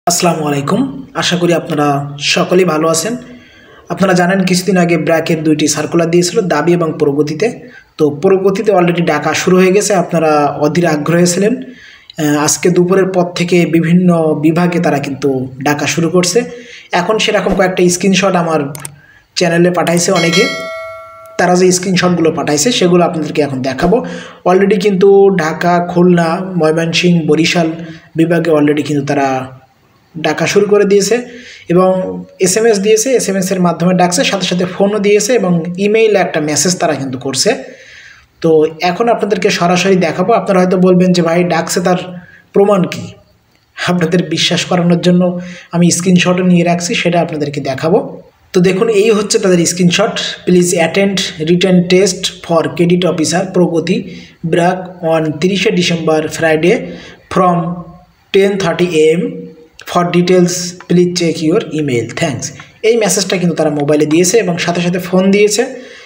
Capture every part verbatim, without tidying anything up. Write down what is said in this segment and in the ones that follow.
আসসালামু আলাইকুম। আশা করি আপনারা সকলেই ভালো আছেন। আপনারা জানেন কিছুদিন আগে ব্র্যাকের দুইটি সার্কুলার দিয়েছিল দাবি এবং প্রগতিতে। তো প্রগতিতে অলরেডি ডাকা শুরু হয়ে গেছে, আপনারা অধীর আগ্রহে ছিলেন। আজকে দুপুরের পর থেকে বিভিন্ন বিভাগে তারা কিন্তু ডাকা শুরু করছে। এখন সেরকম কয়েকটা স্ক্রিনশট আমার চ্যানেলে পাঠাইছে অনেকে। তারা যে স্ক্রিনশটগুলো পাঠাইছে সেগুলো আপনাদেরকে এখন দেখাবো। অলরেডি কিন্তু ঢাকা, খুলনা, ময়মনসিংহ, বরিশাল বিভাগে অলরেডি কিন্তু তারা ডাকা শুরু করে দিয়েছে এবং এস এম এস দিয়েছে, এস এম এসের মাধ্যমে ডাকছে, সাথে সাথে ফোনও দিয়েছে এবং ইমেইলে একটা মেসেজ তারা কিন্তু করছে। তো এখন আপনাদেরকে সরাসরি দেখাবো। আপনারা হয়তো বলবেন যে ভাই ডাকছে, তার প্রমাণ কি? আপনাদের বিশ্বাস করানোর জন্য আমি স্ক্রিনশটও নিয়ে রাখছি, সেটা আপনাদেরকে দেখাবো। তো দেখুন, এই হচ্ছে তাদের screenshot. Please attend written test for credit officer Pragati BRAC on তিরিশে December Friday from ten thirty A M for details please check your email, thanks. এই মেসেজটা কিন্তু তারা মোবাইলে দিয়েছে এবং সাথে সাথে ফোন দিয়েছে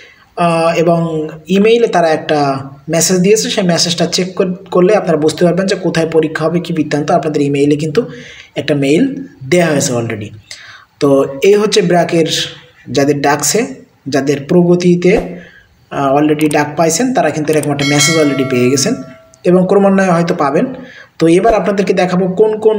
এবং ইমেইলে তারা একটা মেসেজ দিয়েছে। সেই মেসেজটা চেক করলে আপনারা বুঝতে পারবেন যে কোথায় পরীক্ষা হবে, কী বৃত্তান্ত। আপনাদের ইমেইলে কিন্তু একটা মেইল দেওয়া হয়েছে অলরেডি। তো এই হচ্ছে ব্র্যাকের যাদের ডাকছে, যাদের প্রগতিতে অলরেডি ডাক পাইছেন, তারা কিন্তু এরকম একটা মেসেজ অলরেডি পেয়ে গেছেন এবং ক্রমান্বয়ে হয়তো পাবেন। তো এবার আপনাদেরকে দেখাবো কোন কোন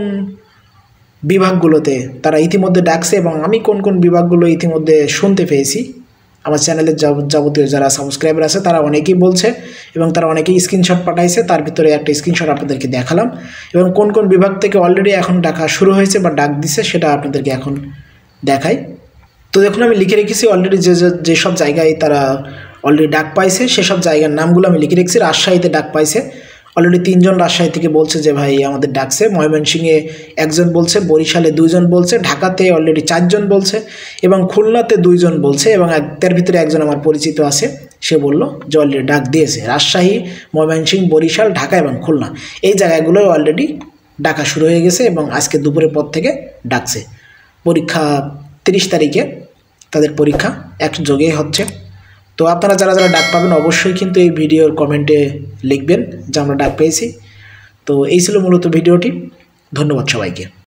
বিভাগগুলোতে তারা ইতিমধ্যে ডাকছে এবং আমি কোন কোন বিভাগগুলো ইতিমধ্যে শুনতে পেয়েছি। আমার চ্যানেলের যাবতীয় যারা সাবস্ক্রাইবার আছে তারা অনেকেই বলছে এবং তারা অনেকেই স্ক্রিনশট পাঠাইছে। তার ভিতরে একটা স্ক্রিনশট আপনাদেরকে দেখালাম এবং কোন কোন বিভাগ থেকে অলরেডি এখন ডাকা শুরু হয়েছে বা ডাক দিছে সেটা আপনাদেরকে এখন দেখাই। তো দেখুন, আমি লিখে রেখেছি অলরেডি যে যেসব জায়গায় তারা অলরেডি ডাক পাইছে সেসব জায়গার নামগুলো আমি লিখে রেখেছি। রাজশাহীতে ডাক পাইছে অলরেডি তিনজন রাজশাহী থেকে বলছে যে ভাই আমাদের ডাকছে। ময়মনসিংহে একজন বলছে, বরিশালে দুইজন বলছে, ঢাকাতে অলরেডি চারজন বলছে এবং খুলনাতে দুইজন বলছে এবং তার ভিতরে একজন আমার পরিচিত আছে, সে বলল যে অলরেডি ডাক দিয়েছে। রাজশাহী, ময়মনসিংহ, বরিশাল, ঢাকা এবং খুলনা এই জায়গাগুলো অলরেডি ডাকা শুরু হয়ে গেছে এবং আজকে দুপুরের পর থেকে ডাকছে। পরীক্ষা তিরিশ তারিখে তাদের পরীক্ষা একযোগে হচ্ছে। তো আপনারা যারা যারা ডাক পাবেন অবশ্যই কিন্তু এই ভিডিওর কমেন্টে লিখবেন যে আমরা ডাক পেয়েছি। তো এই ছিল মূলত ভিডিওটি। ধন্যবাদ সবাইকে।